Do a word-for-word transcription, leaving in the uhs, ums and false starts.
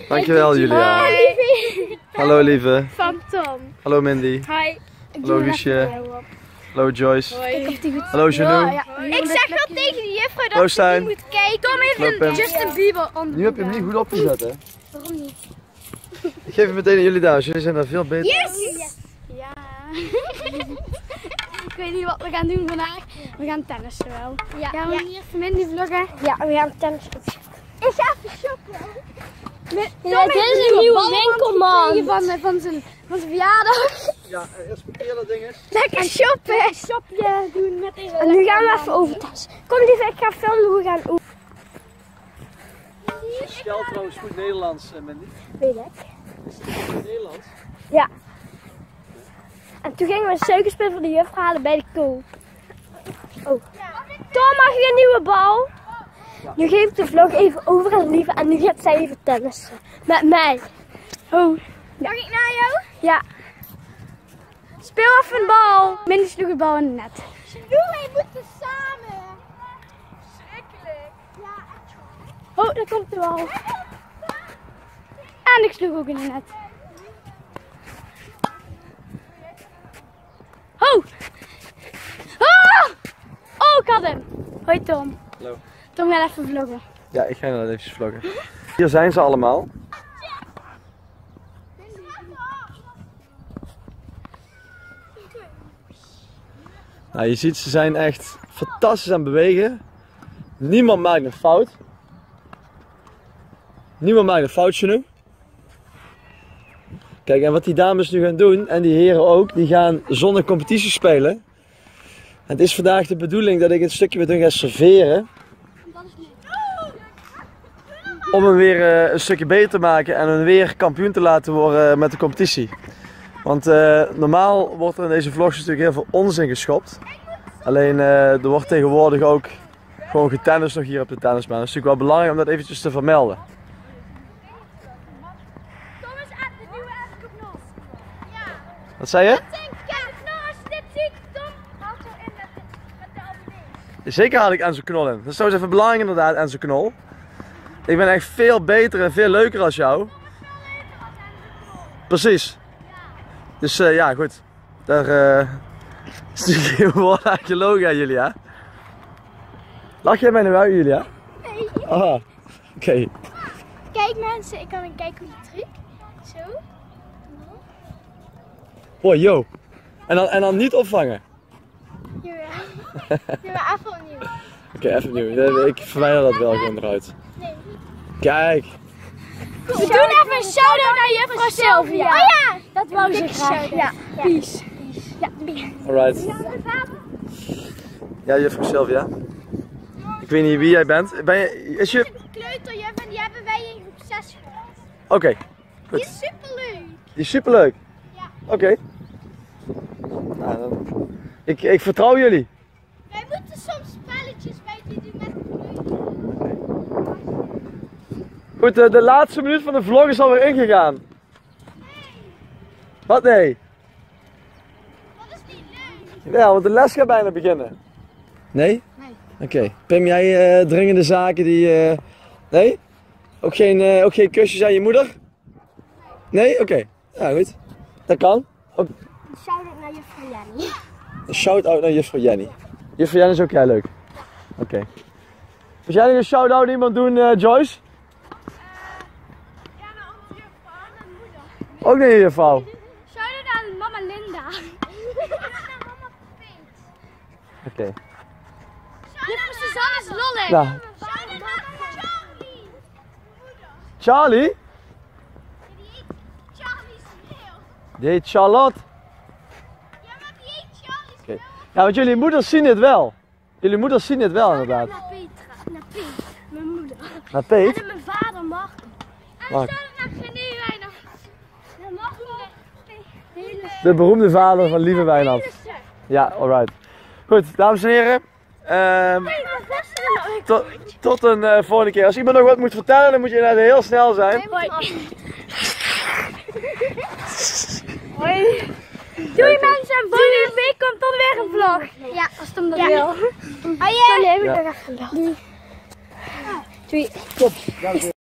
Dankjewel Julia. Hoi. Hallo lieve. Van Tom. Hallo Mindy. Hi. Hallo Guusje. Hallo Joyce. Hoi. Hallo Janu. Ja, ik zeg wel tegen de juffrouw dat Hallo ze Stijn. niet moet kijken. Tom heeft Hallo, Pim. een Justin Bieber onder. Nu heb je hem niet goed opgezet hè. Waarom niet? Ik geef het meteen aan jullie daar, jullie zijn daar veel beter. Yes! Ja. Ik weet niet wat we gaan doen vandaag. We gaan tennissen wel. Ja. Gaan we Ja. hier even Mindy vloggen? Ja, we gaan tennissen. Ik ga even shoppen. Ja, dit is een nieuwe winkel, man. Van, van, van zijn van zijn verjaardag. Ja, respecteer dat ding eens. Lekker shoppen. Een shopje doen met deze. En nu gaan we even overtassen. Kom lieve, ik ga filmen hoe we gaan oefenen. Schel trouwens goed Nederlands, Mindy. Weet ik. Goed Nederlands? Ja. En toen gingen we een suikerspin voor de juffrouw halen bij de koop. Oh. Tom, mag je een nieuwe bal? Ja. Nu geef ik de vlog even over aan Lieve en nu gaat zij even tennissen. Met mij. Oh. Mag ik naar jou? Ja. Speel even een bal. Mindy sloeg de bal in het net. Doe, wij moeten samen. Schrikkelijk. Ja, echt. Oh, daar komt de bal. En ik sloeg ook in het net. Oh! Ah! Oh, ik had hem. Hoi Tom. Hallo. Tom gaat even vloggen. Ja, ik ga inderdaad even vloggen. Hier zijn ze allemaal. Nou, je ziet, ze zijn echt fantastisch aan het bewegen. Niemand maakt een fout. Niemand maakt een foutje nu. Kijk, en wat die dames nu gaan doen, en die heren ook, die gaan zonder competitie spelen. En het is vandaag de bedoeling dat ik een stukje met hun ga serveren. Om hem weer uh, een stukje beter te maken en hun weer kampioen te laten worden met de competitie. Want uh, normaal wordt er in deze vlogs natuurlijk heel veel onzin geschopt. Alleen uh, er wordt tegenwoordig ook gewoon getennist nog hier op de tennisbaan. Dat is natuurlijk wel belangrijk om dat eventjes te vermelden. Tom is aan de nieuwe Escopnos. Ja. Wat zei je? Kijk, nou als je dit ziet, Tom haalt zo in met, met de abonnees. Zeker haal ik Enzo Knol in. Dat is trouwens even belangrijk inderdaad, Enzo Knol. Ik ben echt veel beter en veel leuker als jou. Precies. Dus uh, ja, goed. Daar uh, is natuurlijk geen woord aan gelogen aan Julia. Lach jij mij nu uit, Julia? Nee. Aha, oké. Okay. Kijk mensen, ik kan een kijken hoe die truc. Zo. Oh, yo. En dan, en dan niet opvangen. Jawel. Ja, maar even opnieuw. Oké, okay, even opnieuw. Ik verwijder dat wel gewoon eruit. Nee. Kijk. We doen even een shout-out naar juffrouw Sylvia. Oh ja, Dat wou ze dikke graag. shout-out. Ja. Peace. Ja. Alright. Ja, juffrouw Sylvia. Ik weet niet wie jij bent. Ben je, is je... Kleuterjuf en die hebben wij in groep zes gehad. Oké. Okay. Die is superleuk. Die is superleuk. Ja. Oké. Okay. Nou, dan... ik, ik vertrouw jullie. Wij moeten soms spelletjes bij die doen met kleuter. Goed, de, de laatste minuut van de vlog is alweer ingegaan. Nee, Wat nee? dat is niet leuk. Ja, want de les gaat bijna beginnen. Nee? Nee. Oké. Okay. Pim, jij uh, dringende zaken die... Uh... Nee? Ook geen, uh, ook geen kusjes aan je moeder? Nee? Oké. Okay. Ja, goed. Dat kan. Ook... Shout-out naar juffrouw Jenny. Een shout-out naar juffrouw Jenny. Juffrouw Jenny is ook heel leuk. Oké. Okay. Wil jij nog een shout-out naar iemand doen, uh, Joyce? Ja, naar onze juffrouw en moeder. Ook naar je juffrouw. Shout-out aan mama Linda. Shout-out naar mama Peet. Oké. Okay. Juffrouw Suzanne is lollig. Nou. Shout-out naar Charlie. Moeder. Charlie? Die heet Charlie Smeel. Die heet Charlotte. Ja, maar die heet Charlie Oké. Okay. Ja, want jullie moeders zien het wel. Jullie moeders zien het wel inderdaad. Naar Petra. Naar Peet. Mijn moeder. Naar Peet? En mijn vader Marco. En Marco. shout-out naar René Wijnand. Naar Marco. De beroemde vader van Lieve Wijnand. Ja, alright. Goed, dames en heren. Um, tot, tot een uh, volgende keer. Als iemand nog wat moet vertellen, dan moet je inderdaad heel snel zijn. Hoi. Hoi. Doei mensen, volgende week komt dan weer een vlog. Ja, als Tom dat wil. Oh ja. Dan neem ik nog even een. Doei. Top.